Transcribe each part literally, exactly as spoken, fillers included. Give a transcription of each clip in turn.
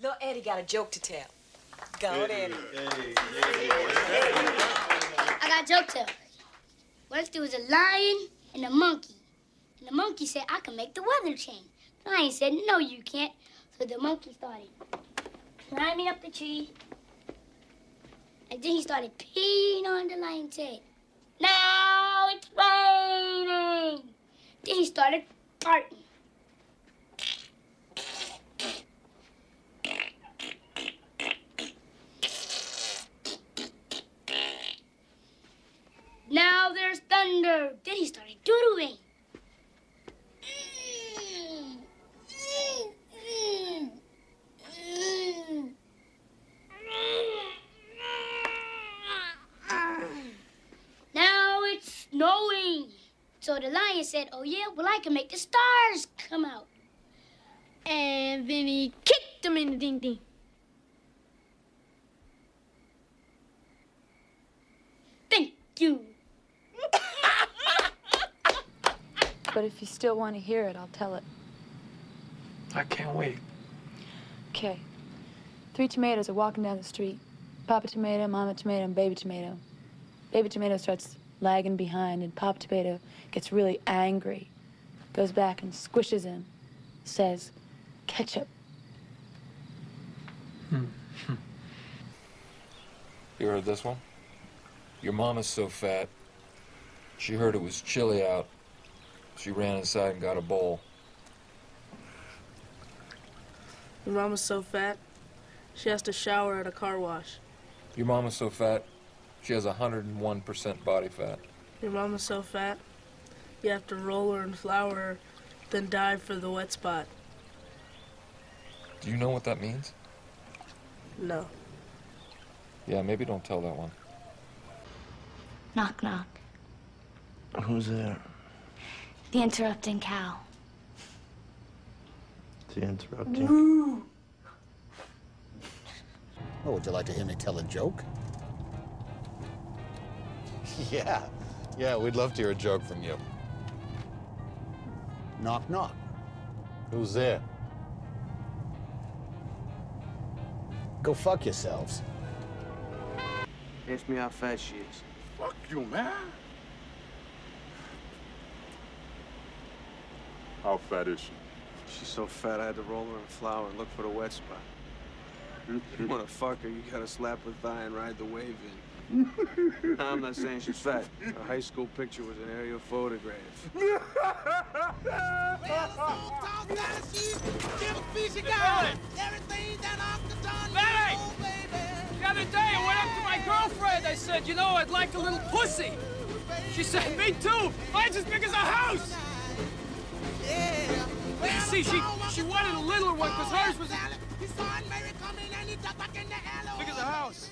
Little Eddie got a joke to tell. Go, Eddie. Hey, hey, hey. I got a joke to tell. Once there was a lion and a monkey. And the monkey said, I can make the weather change. The lion said, no, you can't. So the monkey started climbing up the tree. And then he started peeing on the lion's head. Now it's raining. Then he started farting. Now there's thunder. Then he started doodling. Now it's snowing. So the lion said, oh yeah, well I can make the stars come out. And then he kicked him in the ding ding. Thank you. But if you still want to hear it, I'll tell it. I can't wait. Okay. Three tomatoes are walking down the street. Papa Tomato, Mama Tomato, and Baby Tomato. Baby Tomato starts lagging behind, and Papa Tomato gets really angry. Goes back and squishes him. Says, ketchup. Hmm. You heard this one? Your mama's so fat, she heard it was chilly out. She ran inside and got a bowl. Your mama's so fat, she has to shower at a car wash. Your mama's so fat, she has one hundred and one percent body fat. Your mama's so fat, you have to roll her and flour her, then dive for the wet spot. Do you know what that means? No. Yeah, maybe don't tell that one. Knock, knock. Who's there? The interrupting cow. The interrupting. Moo. Oh, would you like to hear me tell a joke? Yeah, yeah, we'd love to hear a joke from you. Knock, knock. Who's there? Go fuck yourselves. Ask me how fat she is. Fuck you, man. How fat is she? She's so fat I had to roll her in flour and look for the wet spot. You wanna fuck her, you gotta slap her thigh and ride the wave in. I'm not saying she's fat. Her high school picture was an aerial photograph. Hey! The other day I went up to my girlfriend. I said, you know, I'd like a little pussy. She said, me too. Mine's as big as a house. See, she she wanted a littler one because hers was as big as a house.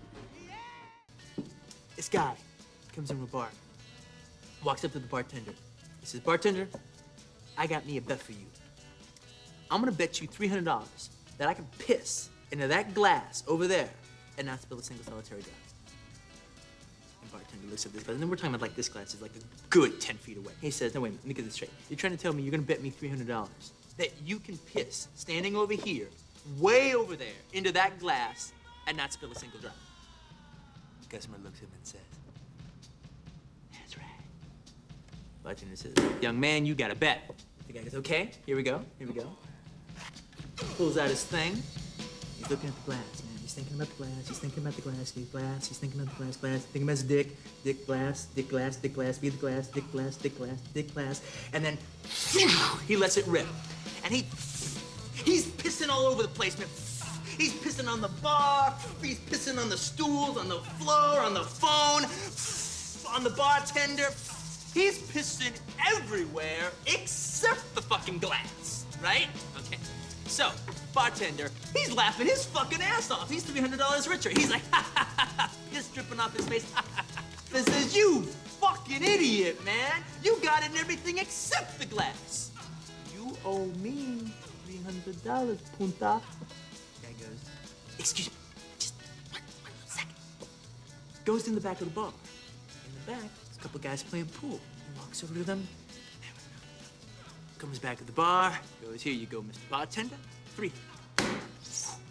This guy comes into a bar, walks up to the bartender. He says, bartender, I got me a bet for you. I'm gonna bet you three hundred dollars that I can piss into that glass over there and not spill a single solitary drop. The bartender looks at this glass, and then we're talking about like this glass is like a good ten feet away. He says, no, wait, let me get this straight. You're trying to tell me you're gonna bet me three hundred dollars that you can piss standing over here, way over there, into that glass and not spill a single drop. The customer looks at him and says, that's right. Bartender says, young man, you got a bet. The guy goes, okay, here we go, here we go. Pulls out his thing. He's looking at the glass, man. He's thinking about the glass. He's thinking about the glass. He's glass. He's thinking about the glass. Glass. Thinking about his dick. Dick glass. Dick glass. Dick glass. Be the glass. Dick glass. Dick glass. Dick glass. And then he lets it rip. And he he's pissing all over the place, man. He's pissing on the bar. He's pissing on the stools, on the floor, on the phone, on the bartender. He's pissing everywhere except the fucking glass, right? Okay. So, bartender, he's laughing his fucking ass off. He's three hundred dollars richer. He's like, ha ha ha ha, piss dripping off his face. Ha ha ha. This is you fucking idiot, man. You got it in everything except the glass. You owe me three hundred dollars, punta. Guy goes, excuse me, just one, one second. Goes in the back of the bar. In the back, there's a couple guys playing pool. He walks over to them. Comes back to the bar, goes, here you go, Mister Bartender. Three.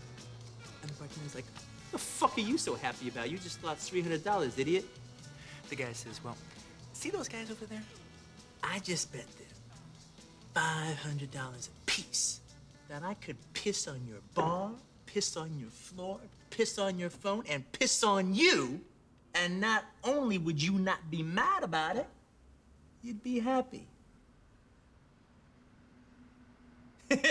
And the bartender's like, what the fuck are you so happy about? You just lost three hundred dollars, idiot. The guy says, well, see those guys over there? I just bet them five hundred dollars a piece that I could piss on your bar, piss on your floor, piss on your phone, and piss on you. And not only would you not be mad about it, you'd be happy. That's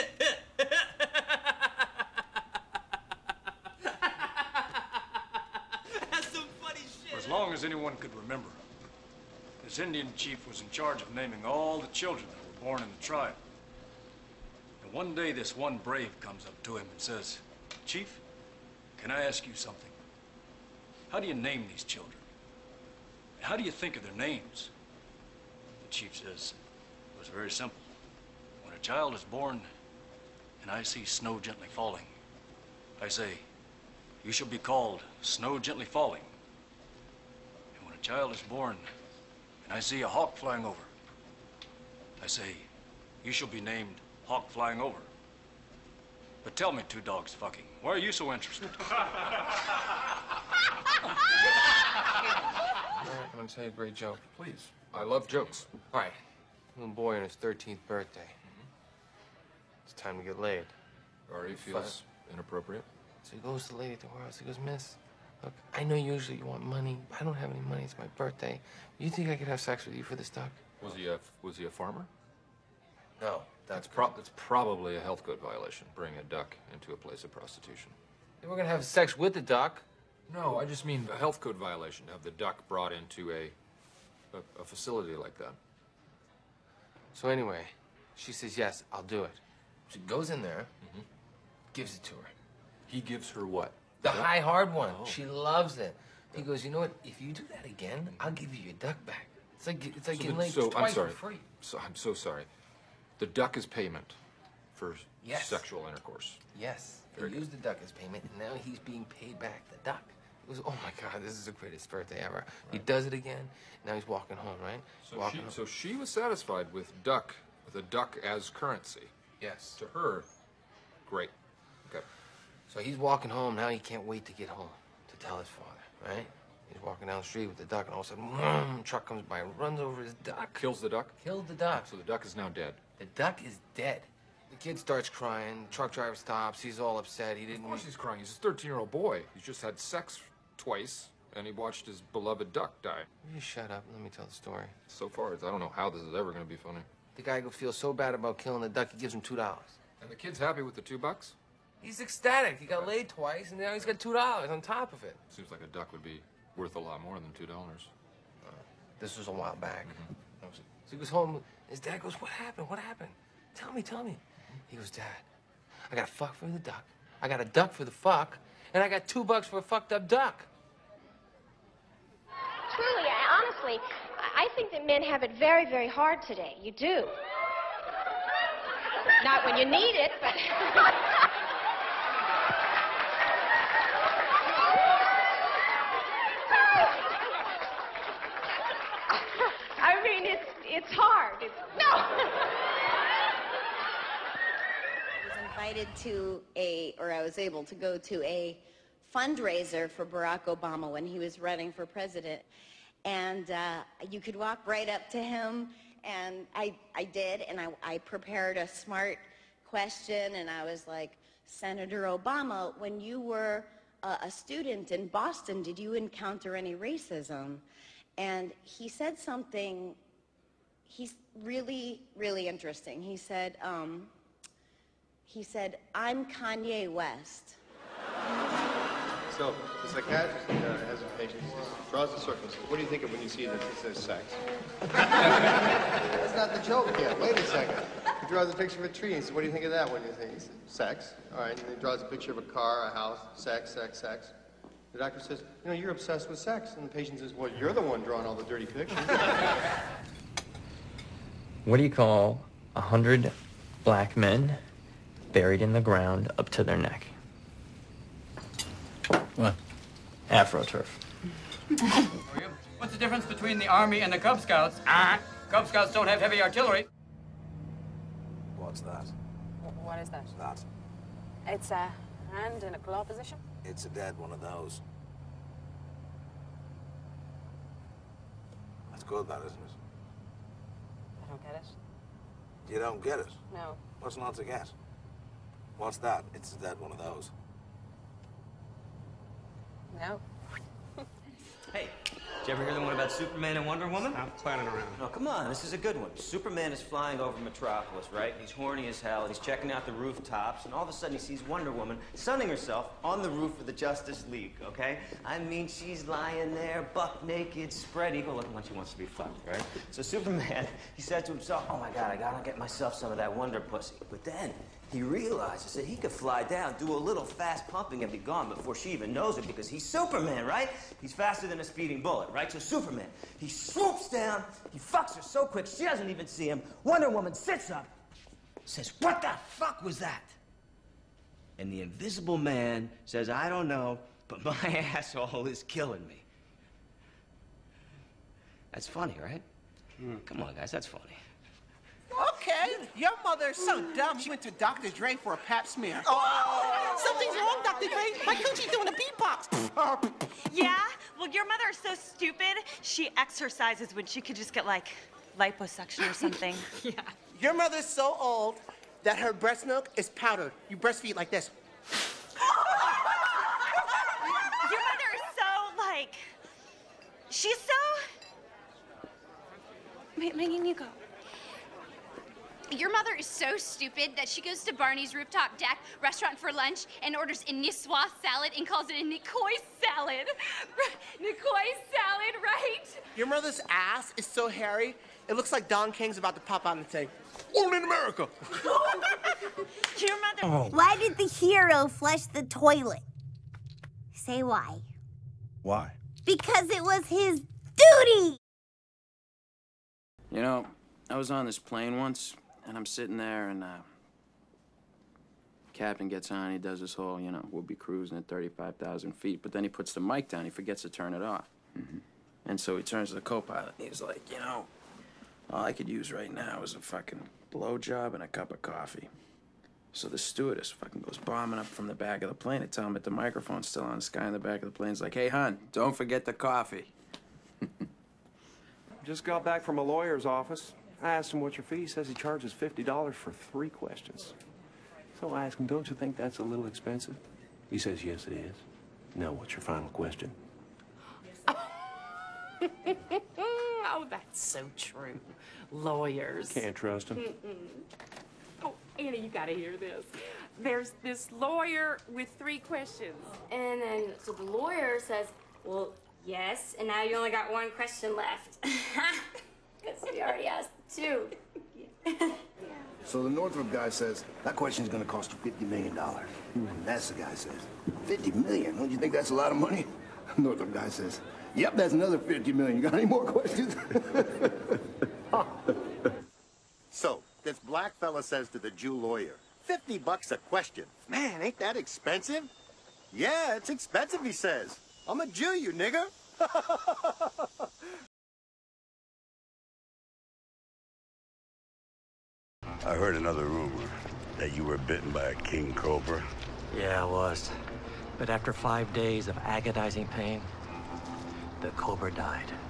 some funny shit. For as long as anyone could remember, this Indian chief was in charge of naming all the children that were born in the tribe. And one day, this one brave comes up to him and says, Chief, can I ask you something? How do you name these children? How do you think of their names? The chief says, it was very simple. When a child is born and I see snow gently falling, I say, you shall be called Snow Gently Falling. And when a child is born and I see a hawk flying over, I say, you shall be named Hawk Flying Over. But tell me, two dogs fucking, why are you so interested? I'm gonna tell you a great joke. Please. I love jokes. All right. Little boy on his thirteenth birthday. Mm-hmm. It's time to get laid. Already feels inappropriate. So he goes to the lady at the warehouse. He goes, Miss, look, I know usually you want money, but I don't have any money. It's my birthday. You think I could have sex with you for this duck? Was he a was he a farmer? No. That's pro that's probably a health code violation. Bring a duck into a place of prostitution. We're gonna have sex with the duck. No, I just mean a health code violation to have the duck brought into a, a, a facility like that. So anyway, she says, yes, I'll do it. She goes in there, mm-hmm. gives it to her. He gives her what? The duck? high hard one. Oh. She loves it. He goes, you know what? If you do that again, I'll give you your duck back. It's like it's like so getting the, laid so, twice I'm sorry. for free. So I'm so sorry. The duck is payment for yes. sexual intercourse. Yes. Very They used the duck as payment, and now he's being paid back the duck. It was, oh my God, this is the greatest birthday ever. Right. He does it again. Now he's walking home, right? So walking she, home. so she was satisfied with duck, with a duck as currency. Yes. To her, great. Okay. So he's walking home. Now he can't wait to get home to tell his father, right? He's walking down the street with the duck, and all of a sudden, vroom, truck comes by and runs over his duck. Kills the duck? Killed the duck. So the duck is now dead. The duck is dead. The kid starts crying. The truck driver stops. He's all upset. He didn't. Of course he's crying. He's a thirteen-year-old boy. He's just had sex twice, and he watched his beloved duck die. You shut up. Let me tell the story. So far, I don't know how this is ever going to be funny. The guy feels so bad about killing the duck, he gives him two dollars. And the kid's happy with the two bucks? He's ecstatic. He got laid twice, and now he's got two dollars on top of it. Seems like a duck would be worth a lot more than two dollars. Uh, this was a while back. Mm-hmm. So he goes home. His dad goes, "What happened? What happened? Tell me, tell me." He goes, "Dad, I got a fuck for the duck. I got a duck for the fuck, and I got two bucks for a fucked up duck." Truly, I, honestly, I think that men have it very, very hard today. You do. Not when you need it, but... I mean, it's, it's hard. It's... No! I was invited to a, or I was able to go to a fundraiser for Barack Obama when he was running for president. And uh, you could walk right up to him, and I, I did, and I, I prepared a smart question, and I was like, "Senator Obama, when you were uh, a student in Boston, did you encounter any racism?" And he said something, he's really, really interesting. He said, um, he said, "I'm Kanye West." So, the psychiatrist uh, has a patient, he draws the circles. What do you think of when you see that it says sex? That's not the joke yet. Wait a second. He draws a picture of a tree and says, "What do you think of that?" What do you think? He says, "Sex." All right, and he draws a picture of a car, a house, sex, sex, sex. The doctor says, "You know, you're obsessed with sex." And the patient says, "Well, you're the one drawing all the dirty pictures." What do you call a hundred black men buried in the ground up to their neck? What? AfroTurf. What's the difference between the Army and the Cub Scouts? Ah, Cub Scouts don't have heavy artillery. What's that? What is that? That. It's a hand in a claw position. It's a dead one of those. That's good, that, isn't it? I don't get it. You don't get it? No. What's not to get? What's that? It's a dead one of those. No. Hey, did you ever hear the one about Superman and Wonder Woman? I'm planning around. Oh, come on, this is a good one. Superman is flying over Metropolis, right? He's horny as hell, and he's checking out the rooftops, and all of a sudden he sees Wonder Woman sunning herself on the roof of the Justice League, okay? I mean, she's lying there, buck naked, spread eagle, looking like she wants to be fucked, right? So Superman, he said to himself, oh my God, I gotta get myself some of that Wonder pussy. But then, he realizes that he could fly down, do a little fast pumping, and be gone before she even knows it, because he's Superman, right? He's faster than a speeding bullet, right? So Superman, he swoops down, he fucks her so quick she doesn't even see him. Wonder Woman sits up, says, what the fuck was that? And the Invisible Man says, I don't know, but my asshole is killing me. That's funny, right? Mm. Come on, guys, that's funny. Okay, your mother is so dumb, she went to Doctor Dre for a pap smear. Oh! Something's wrong, Doctor Dre. My coochie's doing a beatbox. Yeah? Well, your mother is so stupid, she exercises when she could just get, like, liposuction or something. Yeah. Your mother's so old that her breast milk is powdered. You breastfeed like this. Your mother is so, like, she's so... Wait, Megan, you go. Your mother is so stupid that she goes to Barney's rooftop deck restaurant for lunch and orders a niçoise salad and calls it a Nicoise salad. Nicoise salad, right? Your mother's ass is so hairy, it looks like Don King's about to pop out and say, only in America. Your mother... Oh. Why did the hero flush the toilet? Say why. Why? Because it was his duty! You know, I was on this plane once, and I'm sitting there, and uh, captain gets on, he does this whole, you know, we'll be cruising at thirty-five thousand feet, but then he puts the mic down, he forgets to turn it off. Mm-hmm. And so he turns to the co-pilot, and he's like, you know, all I could use right now is a fucking blowjob and a cup of coffee. So the stewardess fucking goes bombing up from the back of the plane to tell him that the microphone's still on. This guy in the back of the plane's like, hey, hon, don't forget the coffee. Just got back from a lawyer's office. I asked him what's your fee. He says he charges fifty dollars for three questions. So I asked him, don't you think that's a little expensive? He says, yes, it is. Now, what's your final question? Oh, that's so true. Lawyers. Can't trust him. Mm-mm. Oh, Annie, you gotta hear this. There's this lawyer with three questions. And then, so the lawyer says, well, yes, and now you only got one question left. Because you already asked two. So the Northrop guy says, that question's gonna cost you fifty million dollars. And that's the guy says, fifty million? Don't you think that's a lot of money? Northrop guy says, yep, that's another fifty million. You got any more questions? So, this black fella says to the Jew lawyer, fifty bucks a question. Man, ain't that expensive? Yeah, it's expensive, he says. I'm a Jew, you nigger. I heard another rumor that you were bitten by a king cobra. Yeah, I was. But after five days of agonizing pain, the cobra died.